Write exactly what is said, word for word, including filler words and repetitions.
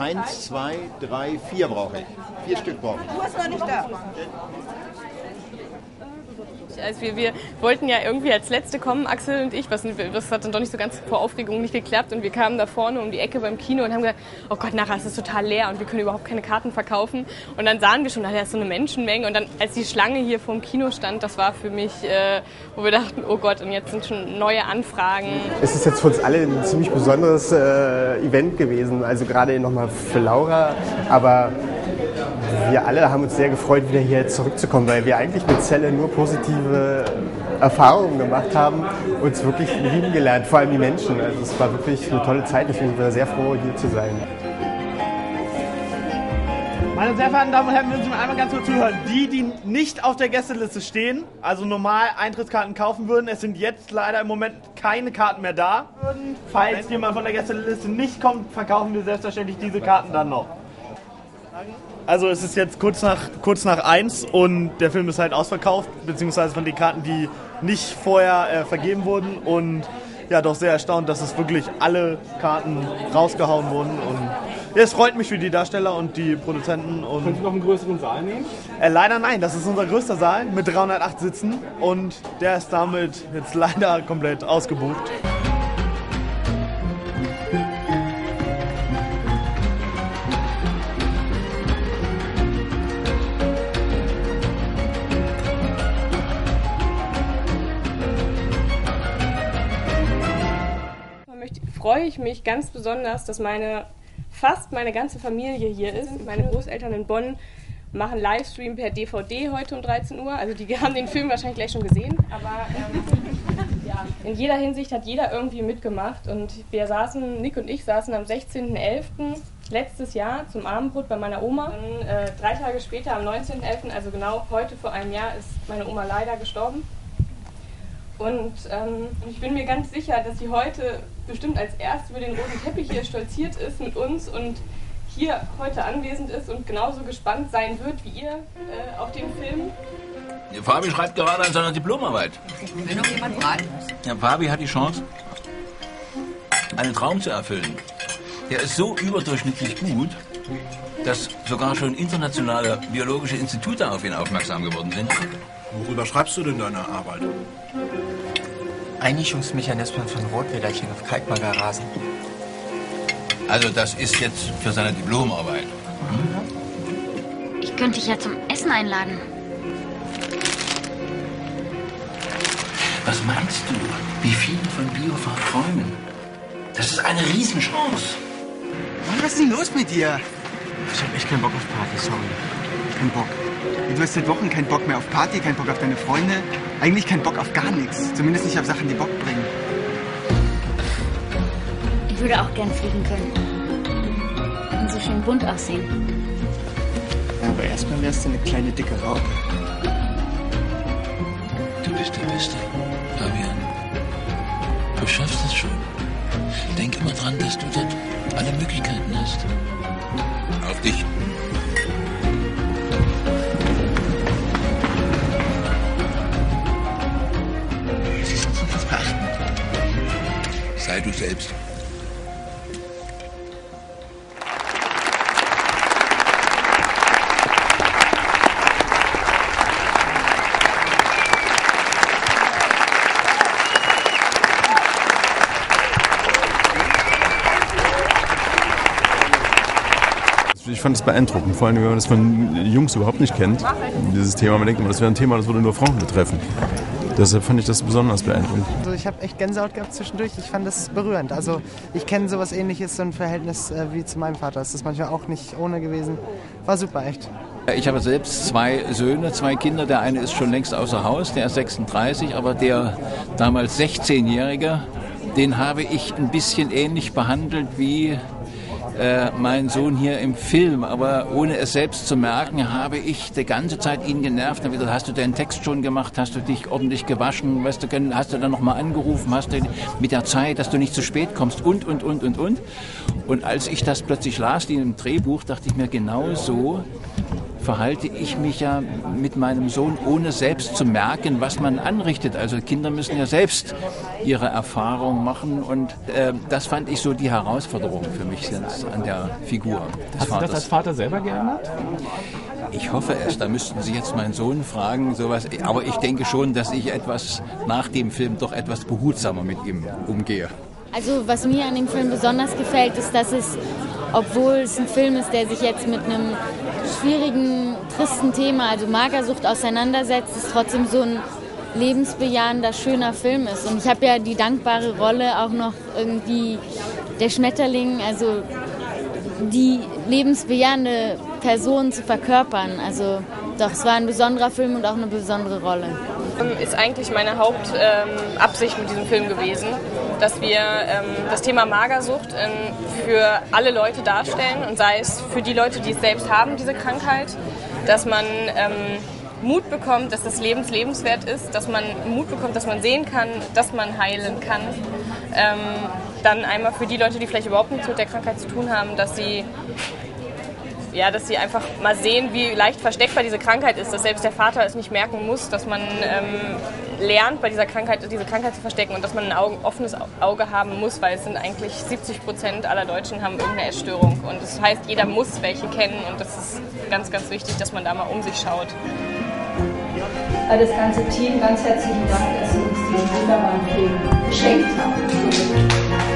Eins, zwei, drei, vier brauche ich. Vier Stück brauche ich. Du bist noch nicht da. Also wir, wir wollten ja irgendwie als Letzte kommen, Axel und ich, was, das hat dann doch nicht so ganz vor Aufregung nicht geklappt und wir kamen da vorne um die Ecke beim Kino und haben gesagt, oh Gott, nachher ist es total leer und wir können überhaupt keine Karten verkaufen und dann sahen wir schon, da ist so eine Menschenmenge und dann, als die Schlange hier vorm Kino stand, das war für mich, äh, wo wir dachten, oh Gott, und jetzt sind schon neue Anfragen. Es ist jetzt für uns alle ein ziemlich besonderes äh, Event gewesen, also gerade nochmal für Laura, aber wir alle haben uns sehr gefreut, wieder hier zurückzukommen, weil wir eigentlich mit Celle nur positive Erfahrungen gemacht haben, uns wirklich lieben gelernt, vor allem die Menschen. Also es war wirklich eine tolle Zeit, deswegen sind wir sehr froh, hier zu sein. Meine sehr verehrten Damen und Herren, würden Sie mir einmal ganz kurz zuhören. Die, die nicht auf der Gästeliste stehen, also normal Eintrittskarten kaufen würden, es sind jetzt leider im Moment keine Karten mehr da. Falls jemand von der Gästeliste nicht kommt, verkaufen wir selbstverständlich diese Karten dann noch. Also es ist jetzt kurz nach, kurz nach eins und der Film ist halt ausverkauft, beziehungsweise von den Karten, die nicht vorher äh, vergeben wurden und ja, doch sehr erstaunt, dass es wirklich alle Karten rausgehauen wurden und ja, es freut mich für die Darsteller und die Produzenten. Und können Sie noch einen größeren Saal nehmen? Äh, leider nein, das ist unser größter Saal mit dreihundertacht Sitzen und der ist damit jetzt leider komplett ausgebucht. Freue ich mich ganz besonders, dass meine fast meine ganze Familie hier ist. Meine Großeltern in Bonn machen Livestream per D V D heute um dreizehn Uhr. Also die haben den Film wahrscheinlich gleich schon gesehen. Aber ähm, ja, in jeder Hinsicht hat jeder irgendwie mitgemacht. Und wir saßen, Nick und ich saßen am sechzehnten elften letztes Jahr zum Abendbrot bei meiner Oma. Dann, äh, drei Tage später, am neunzehnten elften, also genau heute vor einem Jahr, ist meine Oma leider gestorben. Und ähm, ich bin mir ganz sicher, dass sie heute bestimmt als erst über den roten Teppich hier stolziert ist mit uns und hier heute anwesend ist und genauso gespannt sein wird wie ihr äh, auf den Film. Ja, Fabi schreibt gerade an seiner Diplomarbeit. Will noch jemand fragen? Ja, Fabi hat die Chance, einen Traum zu erfüllen. Der ist so überdurchschnittlich gut, dass sogar schon internationale biologische Institute auf ihn aufmerksam geworden sind. Worüber schreibst du denn deine Arbeit? Einnichtungsmechanismen von Rotwederchen auf Kalkmagerrasen. Also das ist jetzt für seine Diplomarbeit. Hm? Ich könnte dich ja zum Essen einladen. Was meinst du, wie viele von Biofahrt träumen? Das ist eine Riesenchance. Mann, was ist denn los mit dir? Ich hab echt keinen Bock auf Party, sorry. Kein Bock. Du hast seit Wochen keinen Bock mehr auf Party, keinen Bock auf deine Freunde. Eigentlich keinen Bock auf gar nichts. Zumindest nicht auf Sachen, die Bock bringen. Ich würde auch gern fliegen können. Und so schön bunt aussehen. Ja, aber erstmal wärst du eine kleine, dicke Raupe. Du bist der Beste, Fabian. Du schaffst es schon. Denk immer dran, dass du dort alle Möglichkeiten hast. Auf dich. Sei du selbst. Ich fand es beeindruckend, vor allem wenn man das von Jungs überhaupt nicht kennt, dieses Thema. Man denkt immer, das wäre ein Thema, das würde nur Frauen betreffen. Deshalb fand ich das besonders beeindruckend. Also ich habe echt Gänsehaut gehabt zwischendurch. Ich fand das berührend. Also ich kenne sowas Ähnliches, so ein Verhältnis äh, wie zu meinem Vater. Das ist manchmal auch nicht ohne gewesen. War super, echt. Ich habe selbst zwei Söhne, zwei Kinder. Der eine ist schon längst außer Haus, der ist sechsunddreißig, aber der damals sechzehnjährige, den habe ich ein bisschen ähnlich behandelt wie äh, mein Sohn hier im Film. Aber ohne es selbst zu merken, habe ich die ganze Zeit ihn genervt. Dann wieder, hast du deinen Text schon gemacht? Hast du dich ordentlich gewaschen? Weißt du, hast du dann nochmal angerufen? Hast du mit der Zeit, dass du nicht zu spät kommst? Und, und, und, und, und. Und als ich das plötzlich las, in dem Drehbuch, dachte ich mir, genau so verhalte ich mich ja mit meinem Sohn, ohne selbst zu merken, was man anrichtet. Also Kinder müssen ja selbst ihre Erfahrung machen und äh, das fand ich so die Herausforderung für mich an der Figur des Hast Vaters. du das als Vater selber geändert? Ich hoffe es, da müssten Sie jetzt meinen Sohn fragen, sowas. Aber ich denke schon, dass ich etwas nach dem Film doch etwas behutsamer mit ihm umgehe. Also was mir an dem Film besonders gefällt, ist, dass es, obwohl es ein Film ist, der sich jetzt mit einem schwierigen, tristen Thema, also Magersucht, auseinandersetzt, es trotzdem so ein lebensbejahender, schöner Film ist. Und ich habe ja die dankbare Rolle auch noch irgendwie der Schmetterling, also die lebensbejahende Person zu verkörpern. Also doch, es war ein besonderer Film und auch eine besondere Rolle. Ist eigentlich meine Hauptabsicht ähm, mit diesem Film gewesen, dass wir ähm, das Thema Magersucht ähm, für alle Leute darstellen und sei es für die Leute, die es selbst haben, diese Krankheit, dass man ähm, Mut bekommt, dass das Lebens lebenswert ist, dass man Mut bekommt, dass man sehen kann, dass man heilen kann. Ähm, dann einmal für die Leute, die vielleicht überhaupt nichts mit der Krankheit zu tun haben, dass sie Ja, dass sie einfach mal sehen, wie leicht versteckbar diese Krankheit ist, dass selbst der Vater es nicht merken muss, dass man ähm, lernt, bei dieser Krankheit diese Krankheit zu verstecken und dass man ein Auge, offenes Auge haben muss, weil es sind eigentlich siebzig Prozent aller Deutschen haben irgendeine Essstörung und das heißt, jeder muss welche kennen und das ist ganz, ganz wichtig, dass man da mal um sich schaut. Das ganze Team, ganz herzlichen Dank, dass Sie uns diesen wunderbaren Film geschenkt haben.